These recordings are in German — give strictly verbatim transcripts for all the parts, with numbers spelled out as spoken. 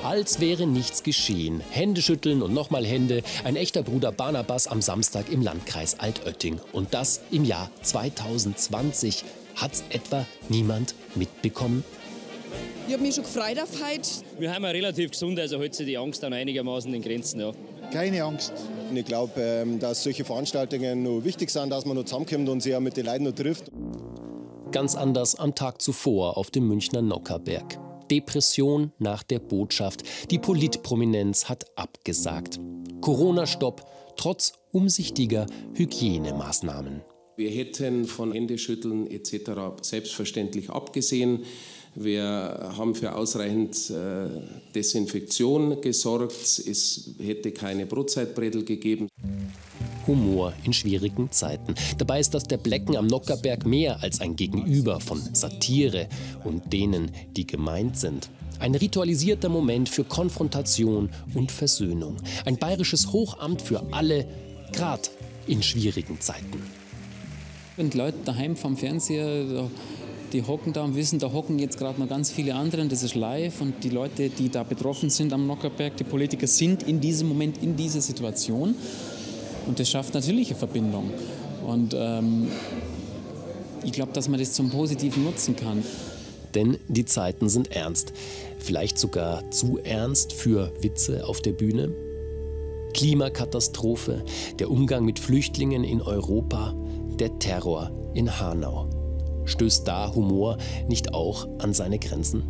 Als wäre nichts geschehen. Hände schütteln und nochmal Hände. Ein echter Bruder Barnabas am Samstag im Landkreis Altötting. Und das im Jahr zweitausendzwanzig. Hat's etwa niemand mitbekommen? Ich habe mich schon gefreut auf heute. Wir haben ja relativ gesund, also hält sich die Angst dann einigermaßen in Grenzen. Ja. Keine Angst. Ich glaube, dass solche Veranstaltungen noch wichtig sind, dass man noch zusammenkommt und sich auch mit den Leuten noch trifft. Ganz anders am Tag zuvor auf dem Münchner Nockherberg. Depression nach der Botschaft. Die Politprominenz hat abgesagt. Corona-Stopp trotz umsichtiger Hygienemaßnahmen. Wir hätten von Händeschütteln et cetera selbstverständlich abgesehen. Wir haben für ausreichend äh, Desinfektion gesorgt. Es hätte keine Brotzeitbredel gegeben. Humor in schwierigen Zeiten. Dabei ist das der Blecken am Nockherberg mehr als ein Gegenüber von Satire und denen, die gemeint sind. Ein ritualisierter Moment für Konfrontation und Versöhnung. Ein bayerisches Hochamt für alle, gerade in schwierigen Zeiten. Wenn die Leute daheim vom Fernseher, die hocken da und wissen, da hocken jetzt gerade noch ganz viele andere und das ist live und die Leute, die da betroffen sind am Nockherberg, die Politiker sind in diesem Moment in dieser Situation und das schafft natürlich eine Verbindung und ähm, ich glaube, dass man das zum Positiven nutzen kann. Denn die Zeiten sind ernst, vielleicht sogar zu ernst für Witze auf der Bühne. Klimakatastrophe, der Umgang mit Flüchtlingen in Europa, der Terror in Hanau. Stößt da Humor nicht auch an seine Grenzen?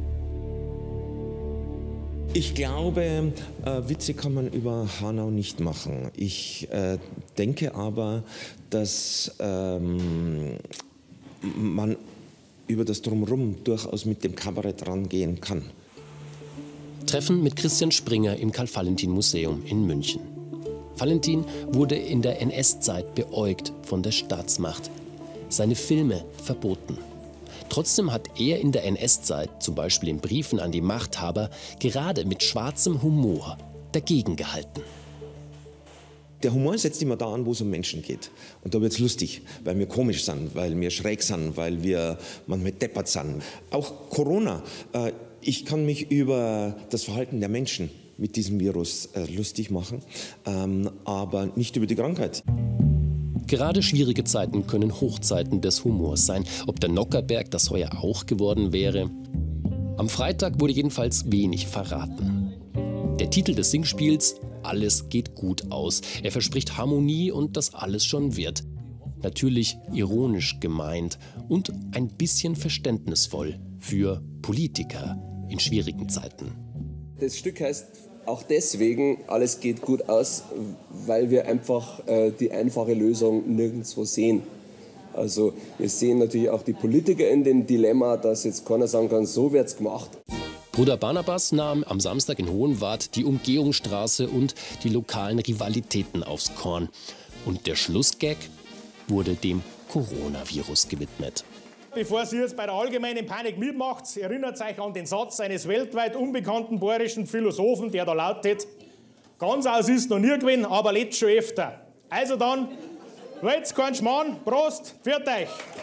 Ich glaube, äh, Witze kann man über Hanau nicht machen. Ich äh, denke aber, dass ähm, man über das Drumherum durchaus mit dem Kabarett rangehen kann. Treffen mit Christian Springer im Karl-Valentin-Museum in München. Valentin wurde in der N S-Zeit beäugt von der Staatsmacht. Seine Filme verboten. Trotzdem hat er in der N S-Zeit, zum Beispiel in Briefen an die Machthaber, gerade mit schwarzem Humor dagegen gehalten. Der Humor setzt immer da an, wo es um Menschen geht. Und da wird es lustig, weil wir komisch sind, weil wir schräg sind, weil wir manchmal deppert sind. Auch Corona. Äh, ich kann mich über das Verhalten der Menschen mit diesem Virus äh, lustig machen, ähm, aber nicht über die Krankheit. Gerade schwierige Zeiten können Hochzeiten des Humors sein. Ob der Nockherberg das heuer auch geworden wäre? Am Freitag wurde jedenfalls wenig verraten. Der Titel des Singspiels: Alles geht gut aus. Er verspricht Harmonie und dass alles schon wird. Natürlich ironisch gemeint und ein bisschen verständnisvoll für Politiker in schwierigen Zeiten. Das Stück heißt auch deswegen, alles geht gut aus, weil wir einfach äh, die einfache Lösung nirgendwo sehen. Also wir sehen natürlich auch die Politiker in dem Dilemma, dass jetzt keiner sagen kann, so wird's gemacht. Bruder Barnabas nahm am Samstag in Hohenwart die Umgehungsstraße und die lokalen Rivalitäten aufs Korn. Und der Schlussgag wurde dem Coronavirus gewidmet. Bevor Sie jetzt bei der allgemeinen Panik mitmacht, erinnert euch an den Satz eines weltweit unbekannten bayerischen Philosophen, der da lautet: Ganz aus ist noch nie gewesen, aber letzt schon öfter. Also dann, wollt keinen Schmarrn, Prost, pfiat euch!